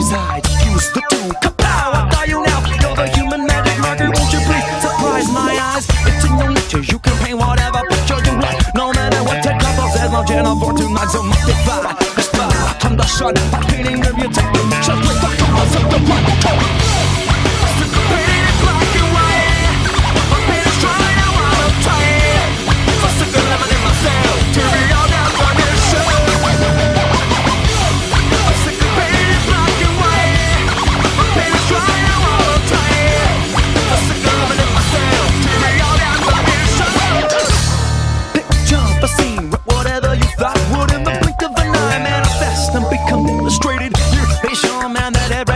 sides, use the tool. Kapow! What are you now? You're the human magic marker. Won't you please surprise my eyes? It's in your nature. You can paint whatever picture you like. No matter what the couple says, no channel for tonight. So multiply the spot from the sun. Painting of your take the pictures with the colors of the blood. Whatever you thought would in the blink of an eye manifest and become illustrated. You're a sure man that every